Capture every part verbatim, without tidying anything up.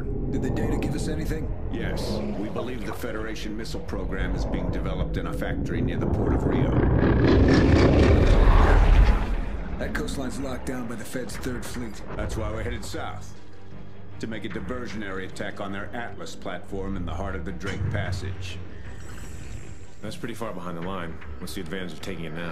on. Did the data give us anything? Yes. We believe the Federation missile program is being developed in a factory near the port of Rio. That coastline's locked down by the Fed's Third Fleet. That's why we're headed south. To make a diversionary attack on their Atlas platform in the heart of the Drake Passage. That's pretty far behind the line. What's the advantage of taking it now?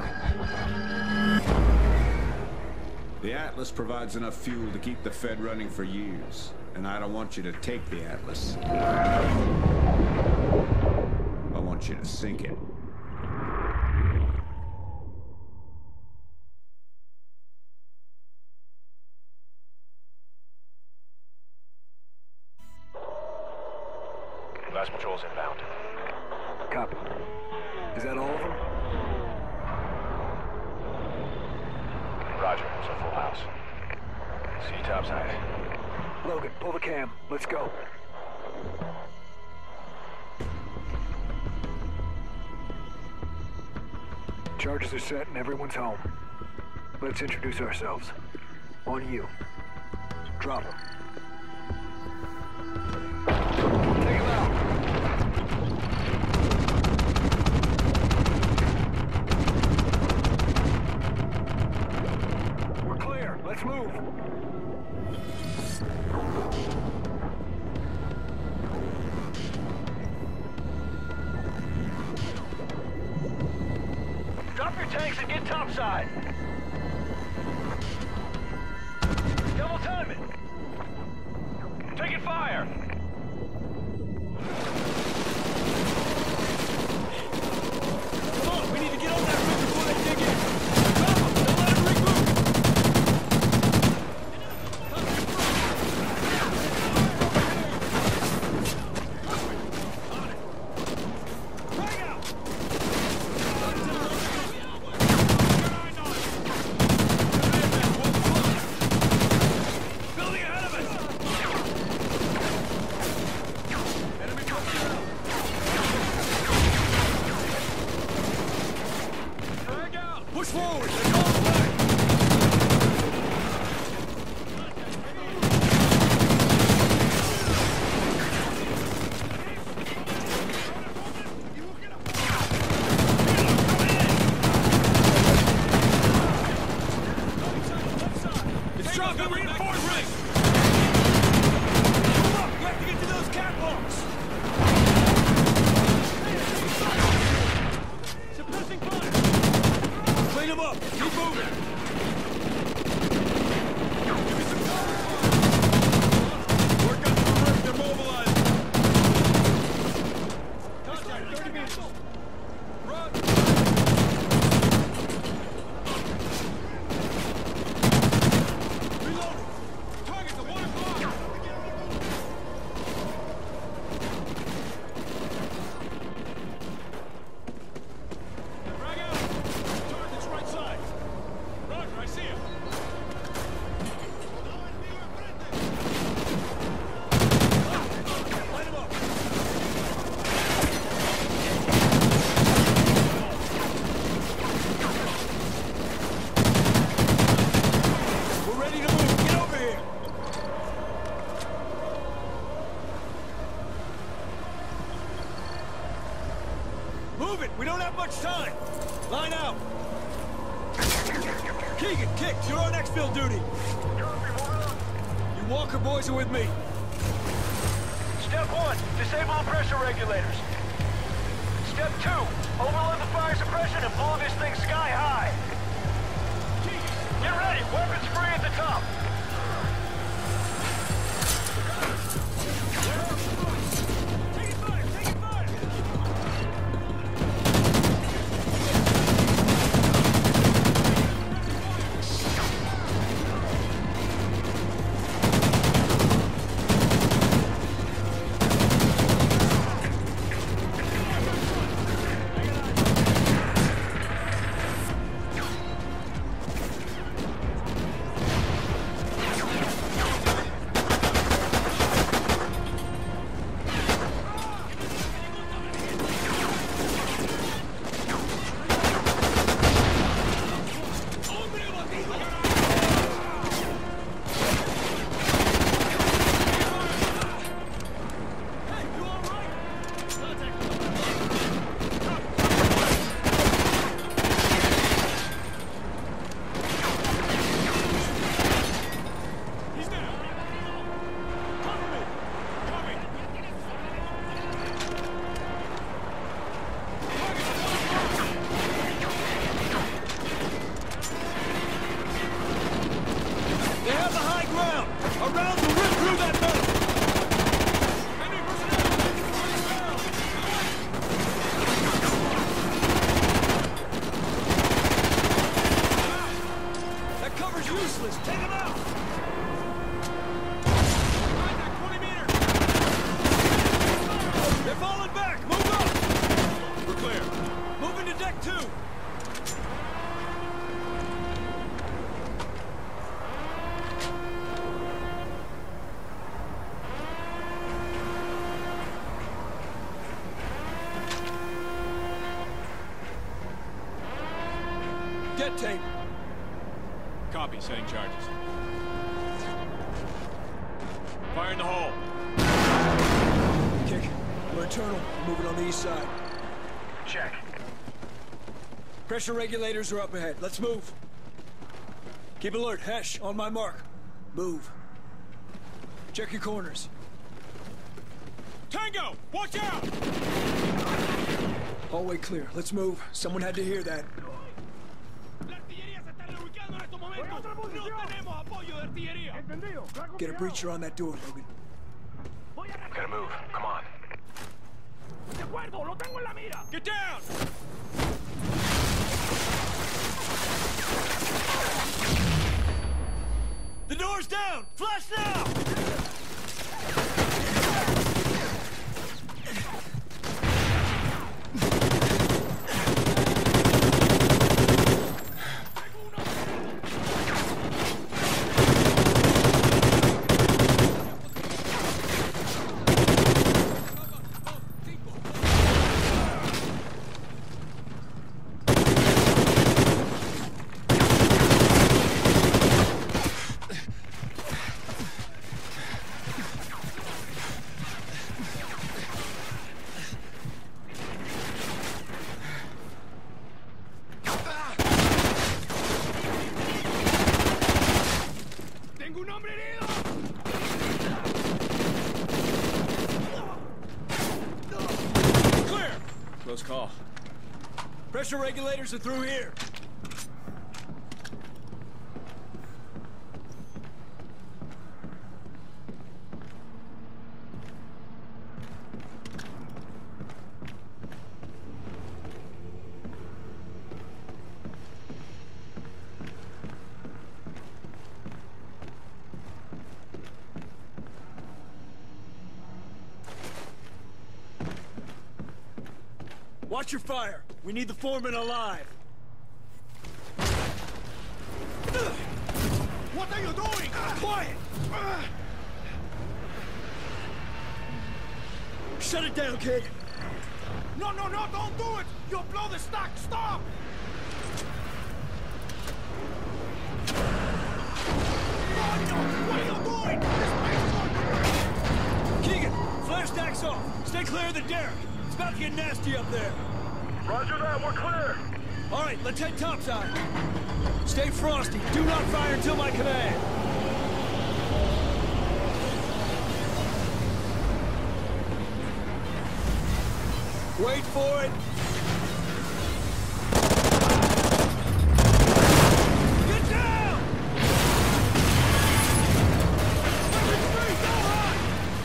The Atlas provides enough fuel to keep the Fed running for years. And I don't want you to take the Atlas. I want you to sink it. Last patrol's inbound. Copy. Is that all of them? Roger, it's a full house. See you topside. Logan, pull the cam. Let's go. Charges are set and everyone's home. Let's introduce ourselves. On you. Drop them. Take him out. We're clear. Let's move. Drop your tanks and get topside. Double time it. Taking fire. Come on, we need to get on that roof before they dig in. Drop them, don't let them regroup. Frag out. Building ahead of us. Enemy coming out. Frag out. Push forward. They're going back. It's dropping reinforcements! Move up! You have to get to those catwalks! Suppressing fire! Clean them up! Keep moving! Give me some cover! Work up the roof, they're mobilizing! Contact, thirty meters! Run! Reloading! Target the water block! Frag out! Target's right side! Roger, I see him! Light him up! We're ready to move! Get over here! Move it! We don't have much time! Line out! Keegan, Kick, you're on exfil duty! You Walker boys are with me! Step one, disable the pressure regulators. Step two, overload the fire suppression and blow this thing sky high. Get ready, weapons free at the top. Taking fire! Taking fire! Set tape. Copy, setting charges. Fire in the hole. Kick. We're internal. Moving on the east side. Check. Pressure regulators are up ahead. Let's move. Keep alert. Hesh, on my mark. Move. Check your corners. Tango! Watch out! Hallway clear. Let's move. Someone had to hear that. Get a breacher on that door, Logan. Gotta move. Come on. Get down! The door's down! Flash now! Close call. Pressure regulators are through here. Watch your fire. We need the foreman alive. What are you doing? Quiet! Shut it down, kid. No, no, no, don't do it! You'll blow the stock! Stop! What are you doing? Keegan, flash stacks off. Stay clear of the derrick. It's about to get nasty up there. Roger that. We're clear. All right, let's head topside. Stay frosty. Do not fire until my command. Wait for it. Get down! Retreat, go high!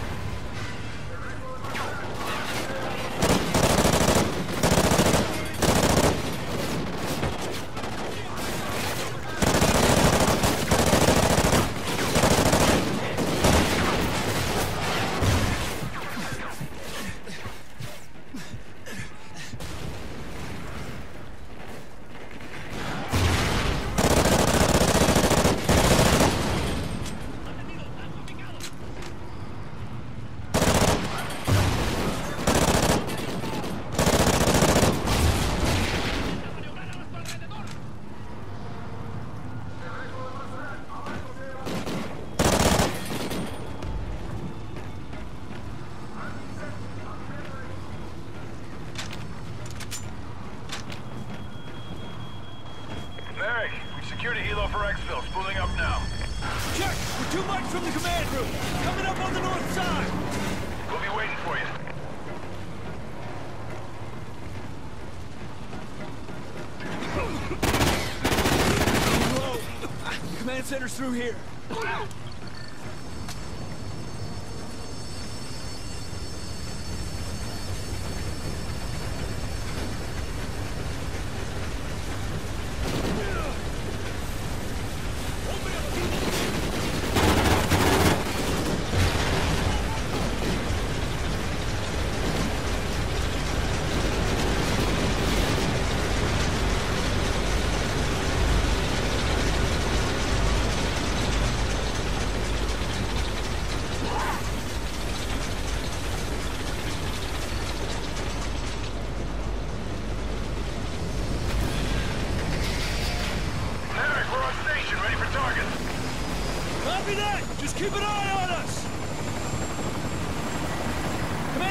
Merrick, we've secured a helo for Exfil. Spooling up now. Check! We're two mics from the command room. Coming up on the north side. We'll be waiting for you. Whoa! Command center's through here.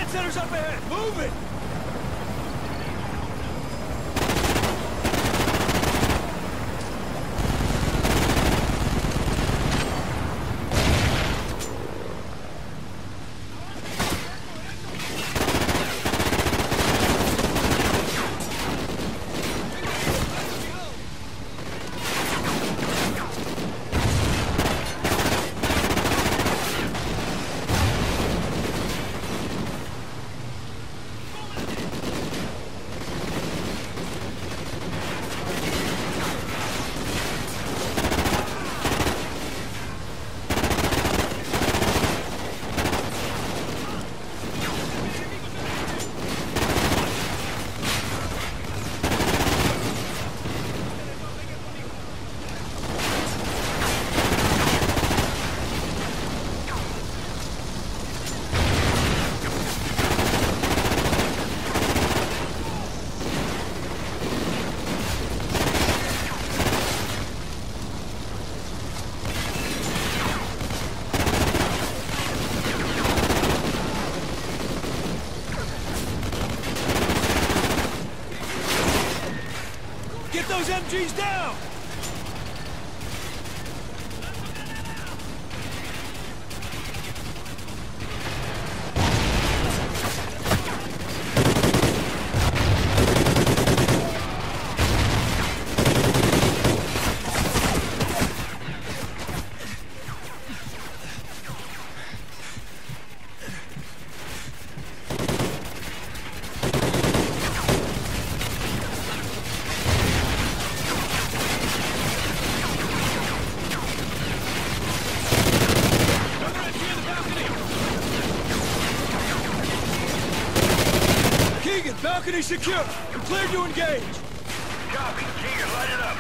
Command center's up ahead! Move it! Those M Gs down! Balcony secure! We're cleared to engage! Copy. Keegan, light it up.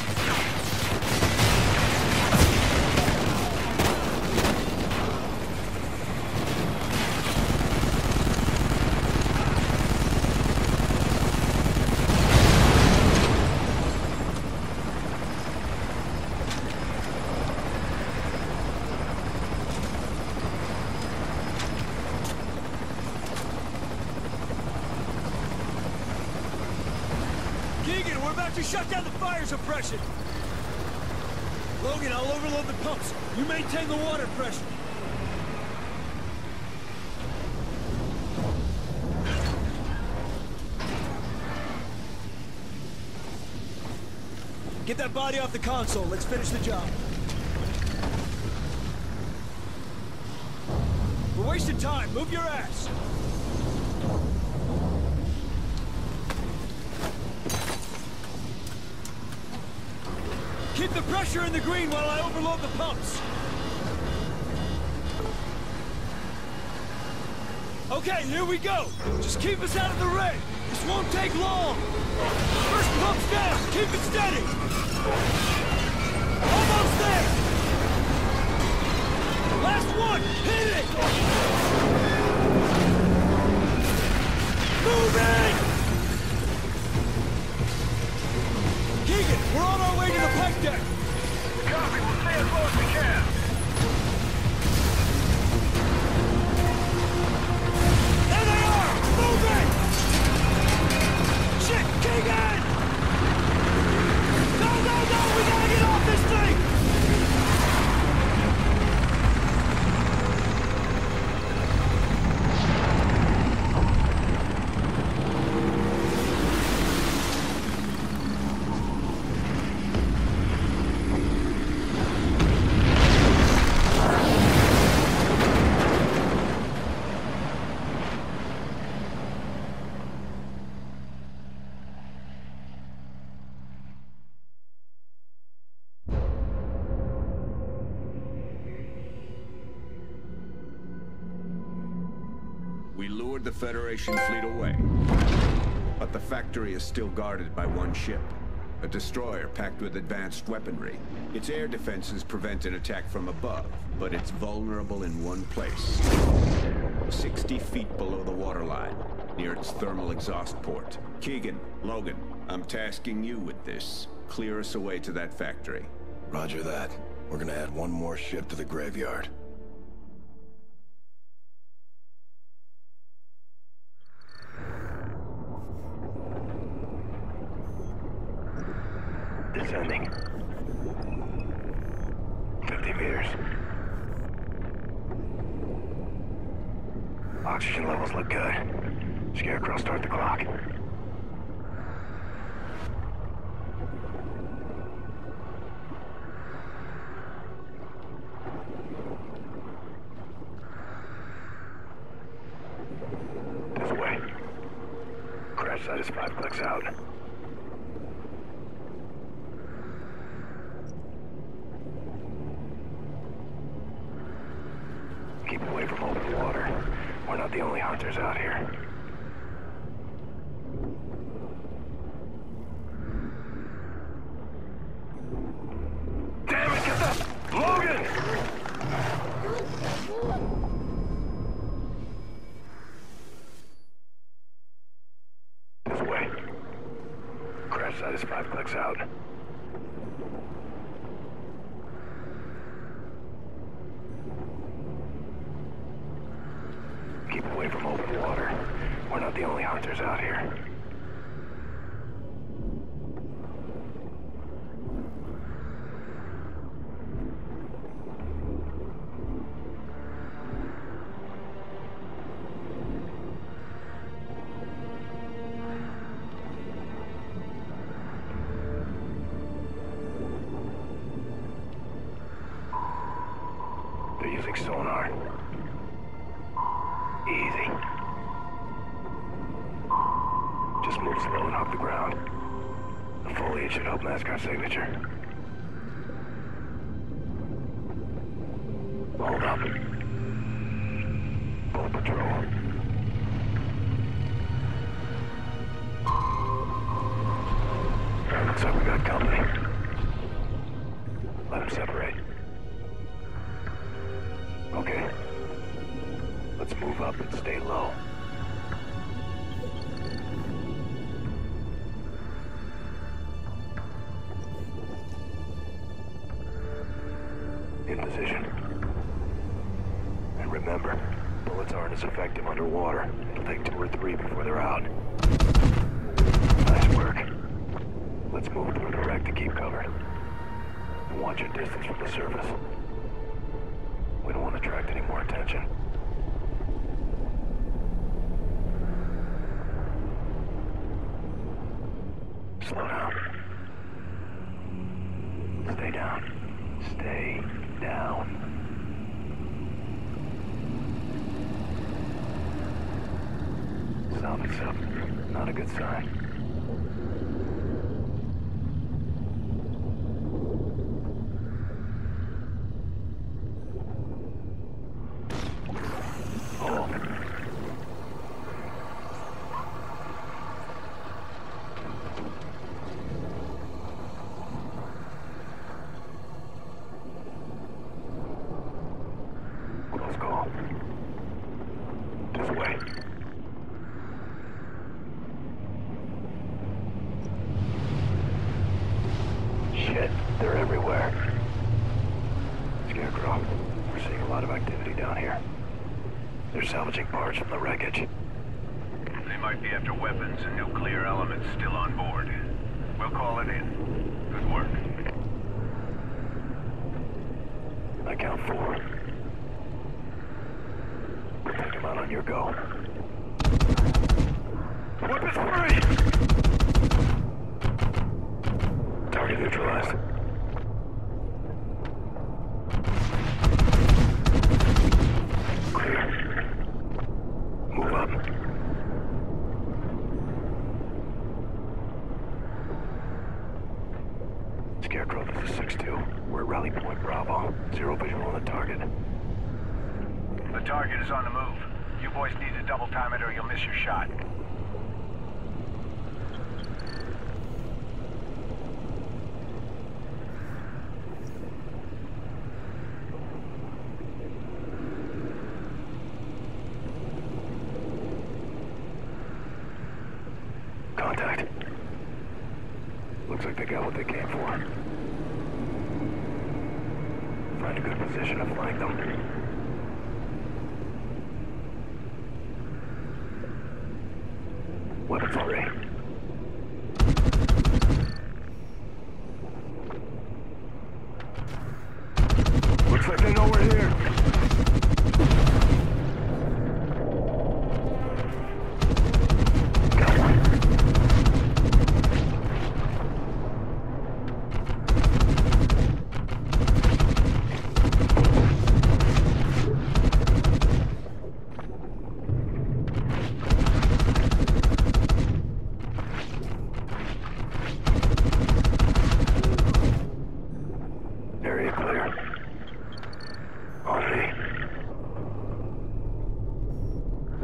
Keegan, we're about to shut down the fire suppression! Logan, I'll overload the pumps. You maintain the water pressure. Get that body off the console. Let's finish the job. We're wasting time. Move your ass. Keep the pressure in the green while I overload the pumps. Okay, here we go. Just keep us out of the ray. This won't take long. First pump's down. Keep it steady. Almost there. Last one. Hit it. Moving. Keegan, we're on our way to the pipe deck. Copy. We'll stay as low as we can. There they are! Moving! Shit! Keegan! Go, go, go! We gotta get off this thing! We lured the Federation fleet away. But the factory is still guarded by one ship. A destroyer packed with advanced weaponry. Its air defenses prevent an attack from above, but it's vulnerable in one place. sixty feet below the waterline, near its thermal exhaust port. Keegan, Logan, I'm tasking you with this. Clear us away to that factory. Roger that. We're gonna add one more ship to the graveyard. descending. fifty meters. Oxygen levels look good. Scarecrow, start the clock. This way. Crash site is five clicks out. Keep away from open water. We're not the only hunters out here. Damn it, get the... Logan! This way. Crash site is five clicks out. Keep away from open water. We're not the only hunters out here. They're using sonar. Easy. Just move slow and off the ground. The foliage should help mask our signature. Hold up. Full patrol. Looks like we got company. Let them separate. Okay. Let's move up and stay low. In position. And remember, bullets aren't as effective underwater. It'll take two or three before they're out. Nice work. Let's move through the wreck to keep cover. And watch your distance from the surface. We don't want to attract any more attention. Slow down. Stay down. Stay down. Sound mix up. Not a good sign. Oh. Close call. This way. Shit, they're everywhere. Scarecrow, we're seeing a lot of activity down here. They're salvaging parts from the wreckage. They might be after weapons and nuclear elements still on board. We'll call it in. Good work. I count four. We'll take them out on your go. Weapons free! Target neutralized. Clear. Move up. Scarecrow, this is six two. We're at Rally Point Bravo. Zero visual on the target. The target is on the move. You boys need to double time it or you'll miss your shot. Contact. Looks like they got what they came for. Find a good position to flank them. Weapons free.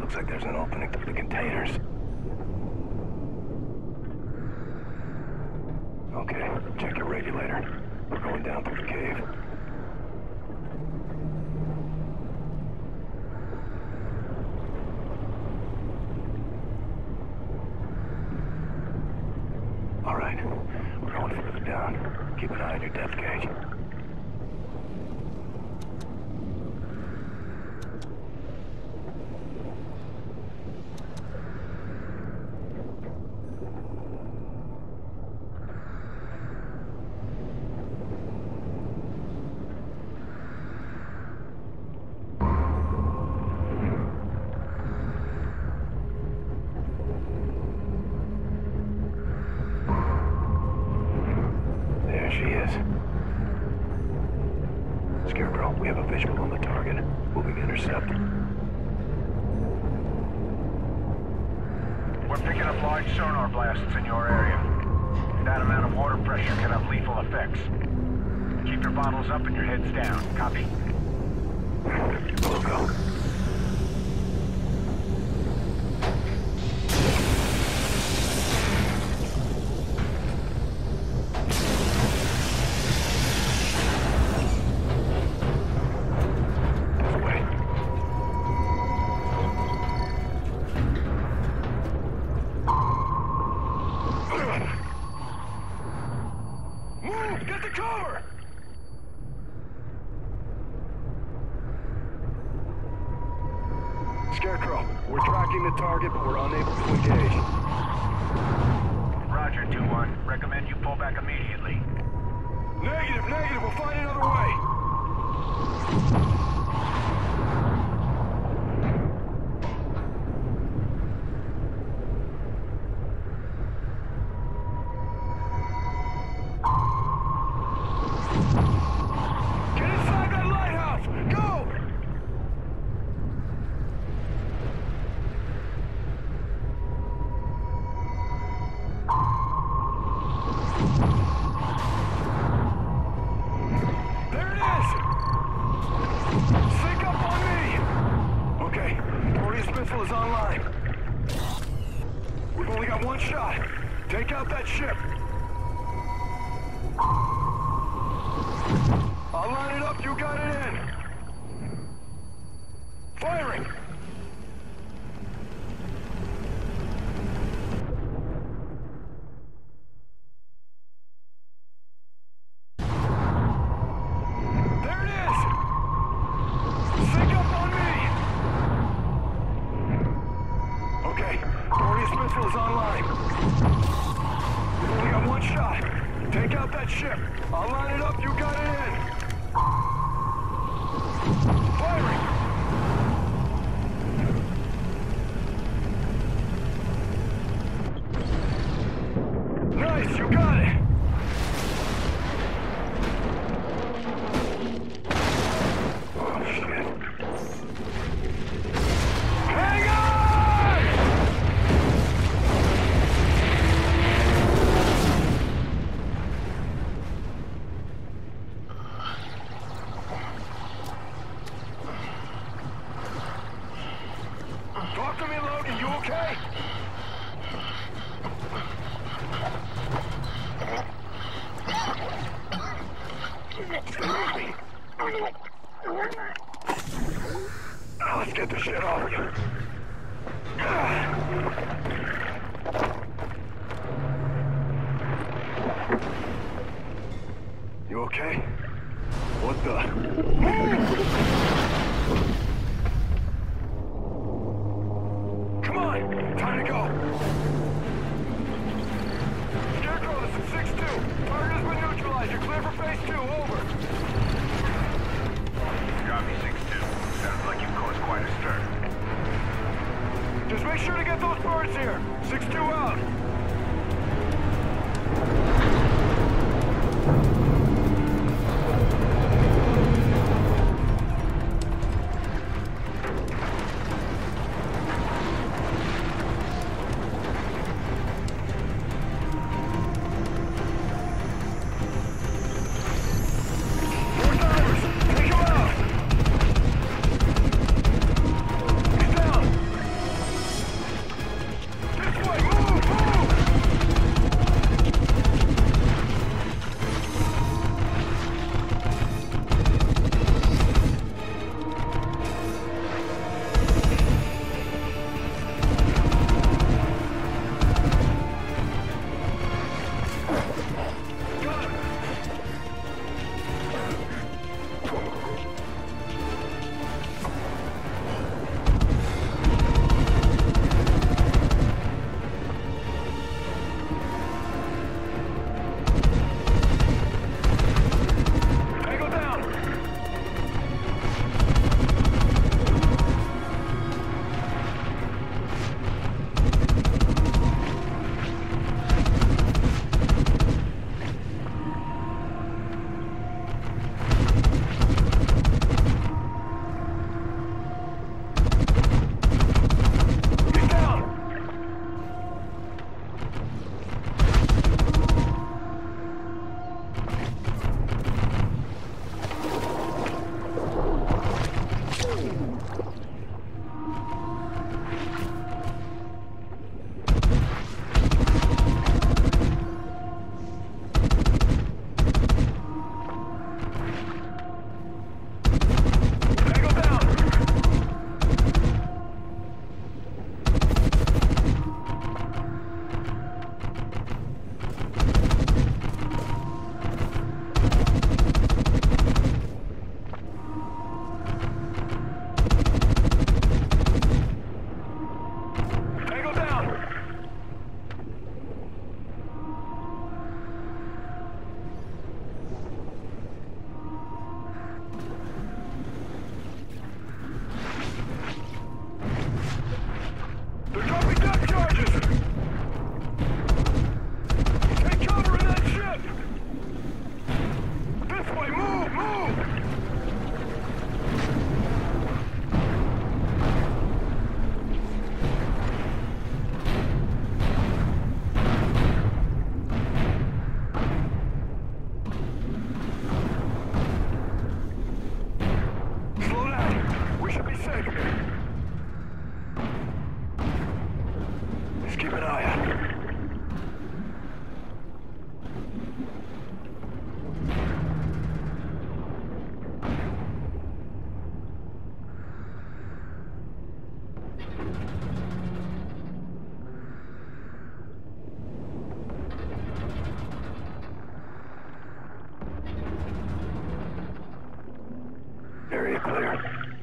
Looks like there's an opening through the containers. Okay, check your regulator. We're going down through the cave. All right, we're going further down. Keep an eye on your depth gauge. She is. Scarecrow, we have a visual on the target. Moving to intercept. We're picking up large sonar blasts in your area. That amount of water pressure can have lethal effects. Keep your bottles up and your heads down. Copy? We'll go. Get the cover! Scarecrow, we're tracking the target, but we're unable to engage. Roger, two one. Recommend you pull back immediately. Negative, negative. We'll find another way. Get inside that lighthouse! Go! There it is! Sync up on me! Okay, Proteus missile is online. We've only got one shot. Take out that ship. I'll line it up, you got it in. Firing! There it is! Sync up on me! Okay, Proteus missile is online. We've only got one shot. Take out that ship. I'll line it up, you got it in. Firing! Nice, you got it! Oh, shit. Hang on! Talk to me, Logan. You okay? Now let's get the shit off of you. You okay? What the? Come on! Time to go! Scarecrow, this is six two. Target has been neutralized. You're clear for phase two. Over. Copy, six two. Sounds like you've caused quite a stir. Just make sure to get those birds here. six two out. More divers! Take him out! He's down! They're dropping depth charges! Take cover in that ship! This way, move, move! Slow down. We should be safe here. Just keep an eye out. Area clear.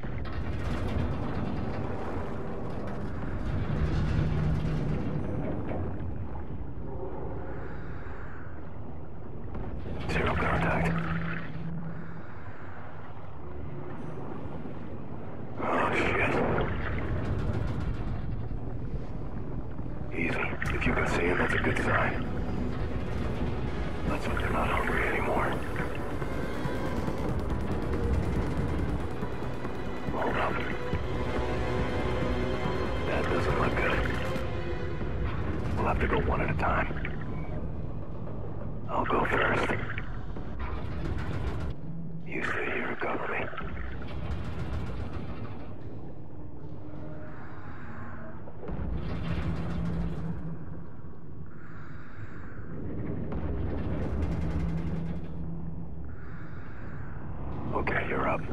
Zero contact. Oh, shit. Easy. If you can see him, that's a good sign. Let's hope they're not hungry anymore. Hold up. That doesn't look good. We'll have to go one at a time. I'll go first. You stay here and cover me. Okay, you're up.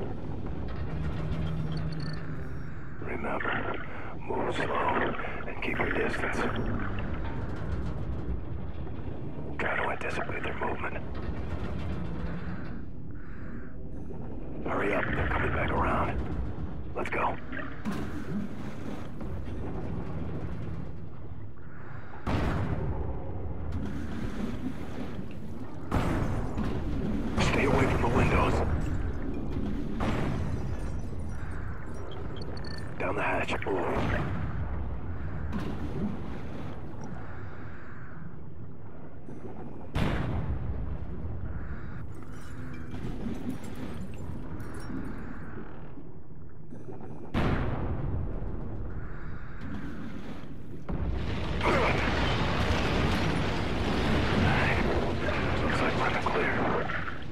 Remember, move slow and keep your distance. Try to anticipate their movement. Hurry up, they're coming back around. Let's go. Stay away from the windows. Down the hatch. Move. Looks like we're in the clear.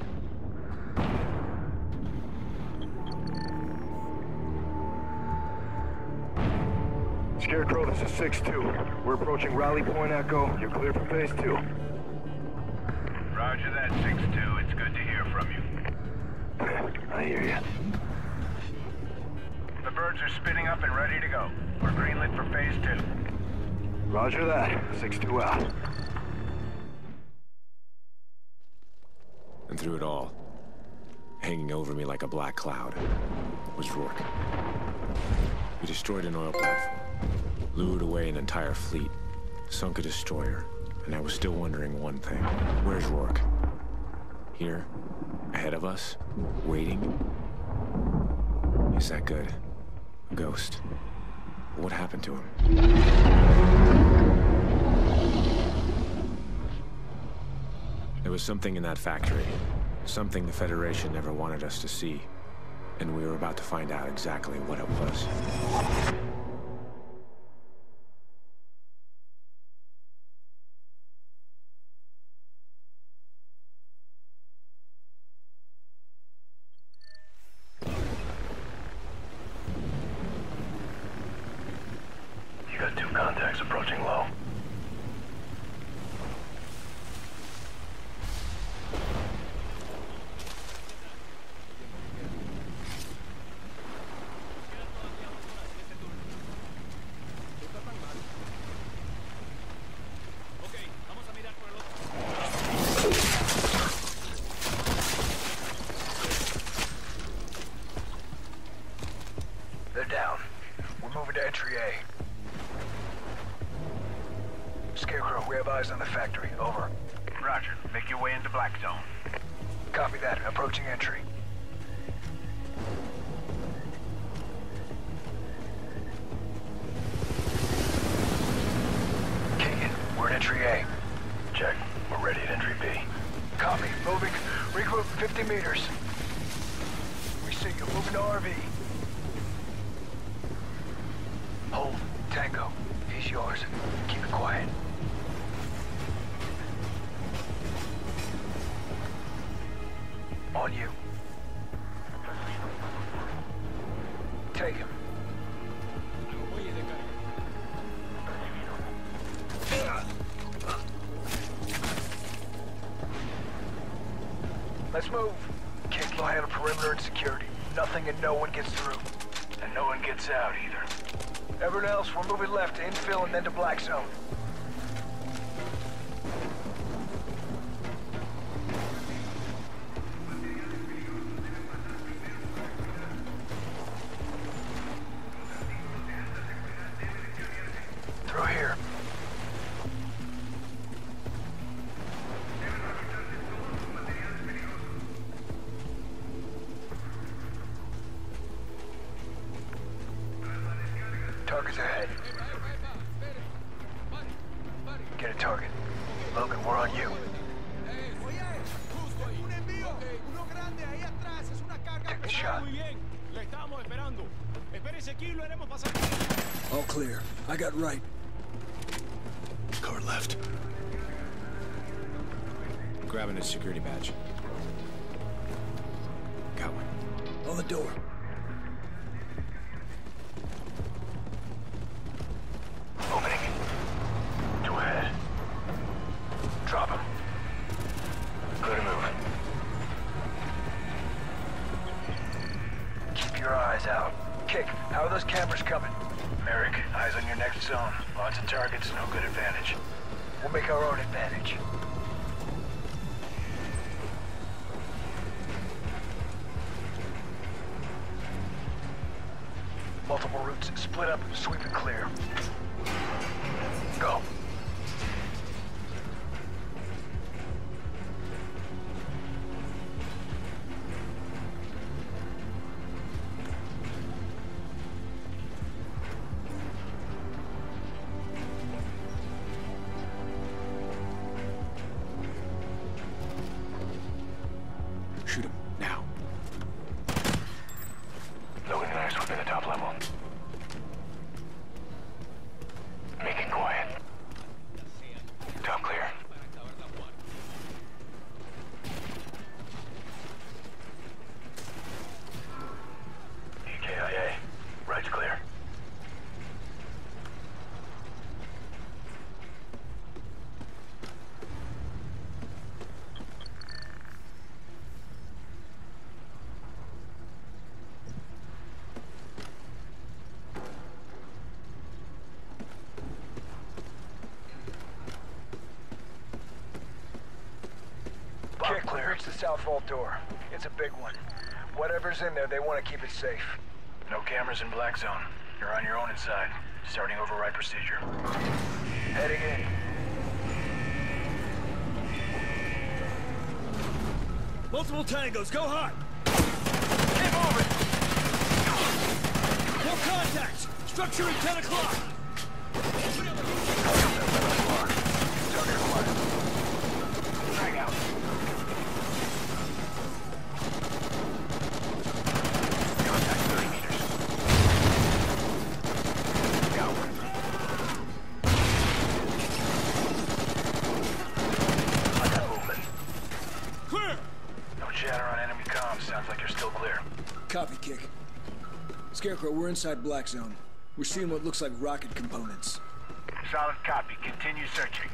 Scarecrow, this is six two. We're approaching Rally Point Echo. You're clear for phase two. Roger that, six two. It's good to hear from you. I hear you. The birds are spinning up and ready to go. We're greenlit for phase two. Roger that. six two out. And through it all, hanging over me like a black cloud, was Rourke. We destroyed an oil platform, lured away an entire fleet, sunk a destroyer, and I was still wondering one thing. Where's Rourke? Here? Ahead of us? Waiting? He's that good. A ghost. What happened to him? There was something in that factory. Something the Federation never wanted us to see. And we were about to find out exactly what it was. You got two contacts approaching low. They're down. We're moving to entry A. Scarecrow, we have eyes on the factory. Over. Roger. Make your way into Black Zone. Copy that. Approaching entry. We're at entry A. Check. We're ready at entry B. Copy. Moving. Regroup fifty meters. We see you. Moving to R V. Hold. Tango. He's yours. Keep it quiet. On you. Take him. Let's move. Kick lie on a perimeter and security. Nothing and no one gets through. And no one gets out either. Everyone else, we're moving left to infill and then to black zone. Through here. Target's ahead. Get a target. Logan, we're on you. Take the shot. All clear. I got right. Car left. Grabbing his security badge. Got one. On the door. Opening. Two ahead. Drop him. Good move. Keep your eyes out. Kick, how are those cameras coming? Merrick, eyes on your next zone. Lots of targets, no good advantage. We'll make our own advantage. Multiple routes, split up, sweep it clear. Go. Shoot him, now. Logan and I are sweeping the top level. Make it quiet. Top clear. E K I A. Right's clear. Kick, clear. Reach the south vault door. It's a big one. Whatever's in there, they want to keep it safe. No cameras in black zone. You're on your own inside. Starting override procedure. Heading in. Multiple tangos, go hot! Keep moving! No contacts! Structure at ten o'clock! Target acquired. Hang out. Contact thirty meters. Got one. I got movement. Clear! No chatter on enemy comms. Sounds like you're still clear. Copy, Kick. Scarecrow, we're inside Black Zone. We're seeing what looks like rocket components. Solid copy. Continue searching.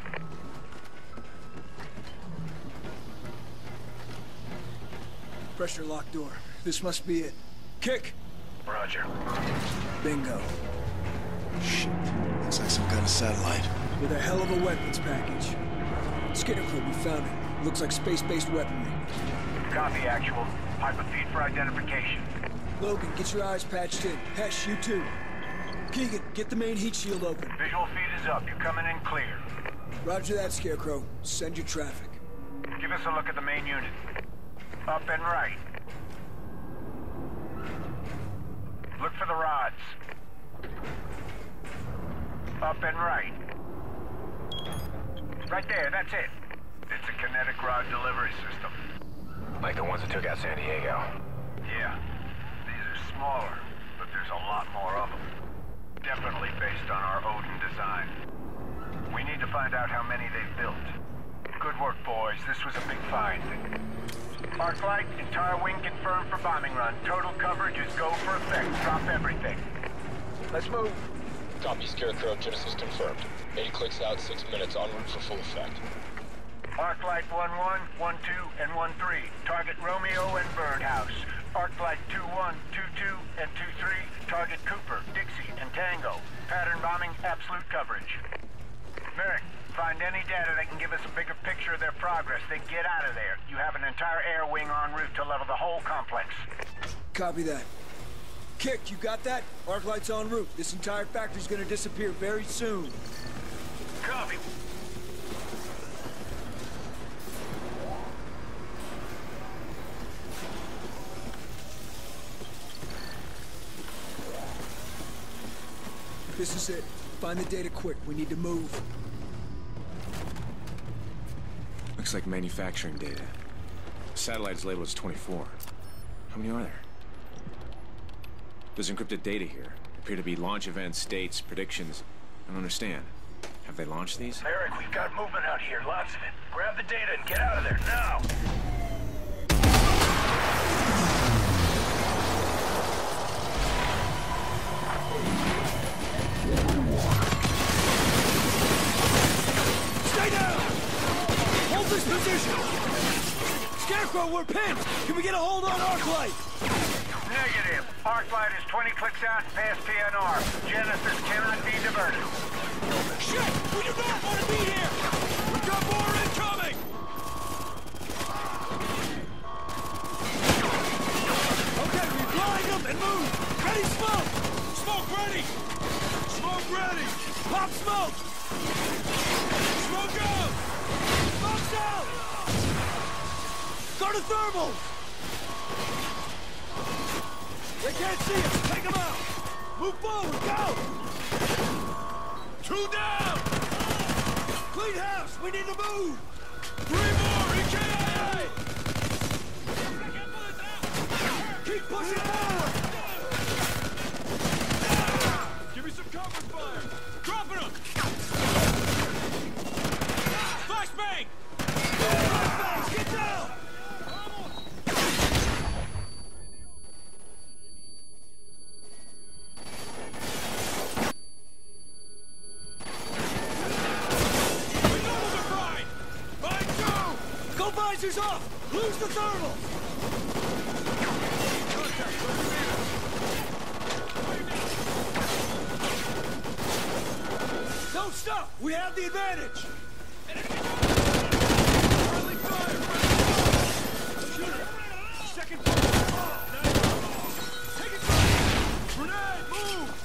Pressure lock door. This must be it. Kick! Roger. Bingo. Shit. Looks like some kind of satellite. With a hell of a weapons package. Scarecrow, we found it. Looks like space-based weaponry. Copy, actual. Hyper feed for identification. Logan, get your eyes patched in. Hesh, you too. Keegan, get the main heat shield open. Visual feed is up. You're coming in clear. Roger that, Scarecrow. Send your traffic. Give us a look at the main unit. Up and right. Look for the rods. Up and right. Right there, that's it. It's a kinetic rod delivery system. Like the ones that took out San Diego. Yeah. These are smaller, but there's a lot more of them. Definitely based on our Odin design. We need to find out how many they've built. Good work, boys. This was a big find. Arclight, entire wing confirmed for bombing run. Total coverage is go for effect. Drop everything. Let's move. Copy, Scarecrow. Genesis confirmed. eighty clicks out, six minutes. En route for full effect. Arclight one one, one two, and one three. Target Romeo and Birdhouse. Arclight two one, two two, and two three. Target Cooper, Dixie, and Tango. Pattern bombing, absolute coverage. Merrick, find any data that can give us a bigger picture of their progress, then get out of there. You have an entire air wing en route to level the whole complex. Copy that. Kick, you got that? Arclight's en route. This entire factory's gonna disappear very soon. Copy. This is it. Find the data quick. We need to move. Looks like manufacturing data. The satellite is labeled as twenty-four. How many are there? There's encrypted data here. Appear to be launch events, dates, predictions. I don't understand. Have they launched these? Merrick, we've got movement out here. Lots of it. Grab the data and get out of there, now! Stay down! Hold this position! Scarecrow, we're pinned! Can we get a hold on Arclight? Negative. Arclight is twenty clicks out past P N R. Genesis cannot be diverted. Shit! We do not want to be here! We've got more incoming! Okay, we blind them and move! Ready, smoke! Smoke ready! Smoke ready! Pop smoke! Smoke out! Smoke's out! Go to thermal! They can't see us! Take them out! Move forward! Go! Two down! Clean house! We need to move! Three more! E K I A! Keep pushing forward! Give me some cover fire! Dropping them! Flashbang! Flashbangs! Get down! Visors off! Lose the thermal! Don't stop! We have the advantage! Friendly fire! Shooter! Second fire! Take it back! Grenade! Move!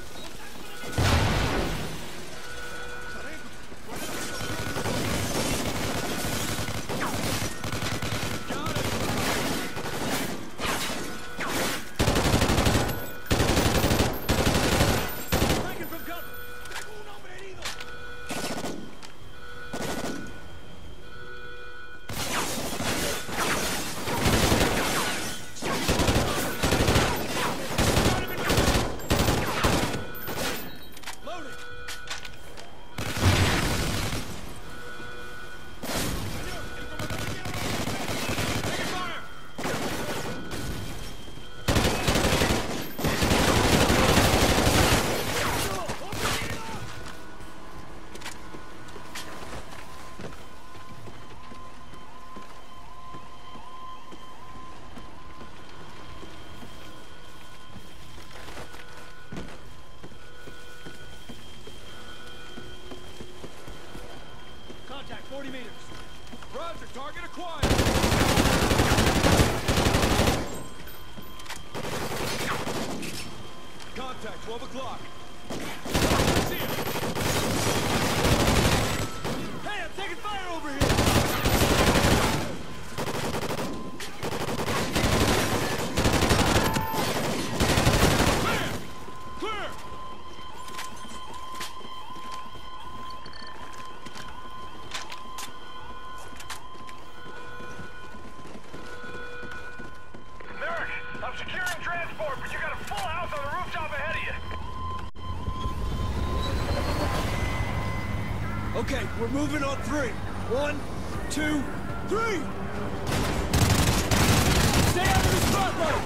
forty meters. Roger, target acquired. Contact, twelve o'clock. See him. Hey, I'm taking fire over here. Clear! Clear! Okay, we're moving on three. One, two, three! Stay out of the spotlight!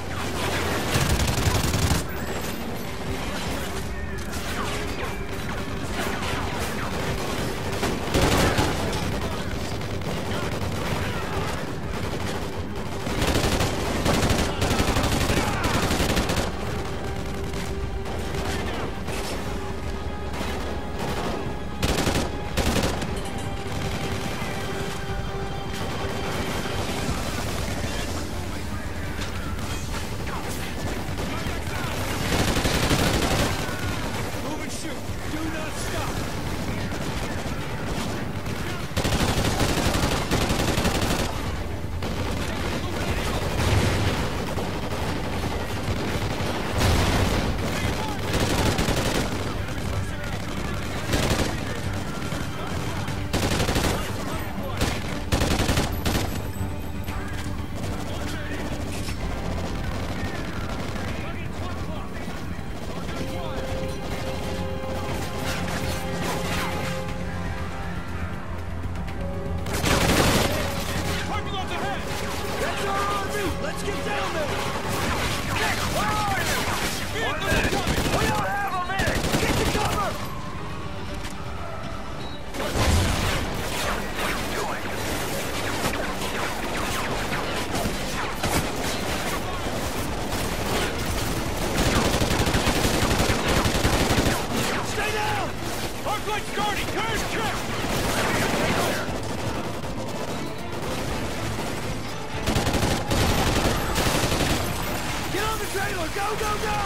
Go, go, go!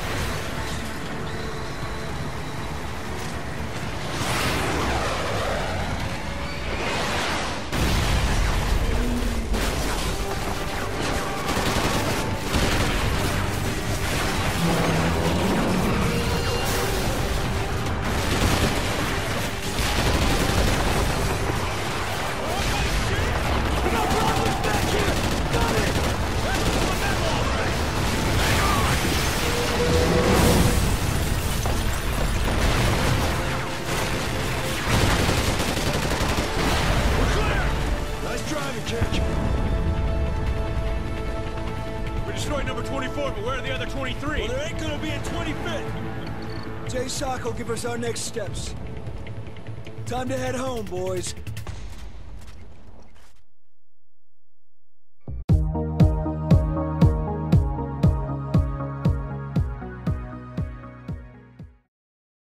We destroyed number twenty-four, but where are the other twenty-three? Well, there ain't gonna be a twenty-fifth. J-Sock will give us our next steps. Time to head home, boys.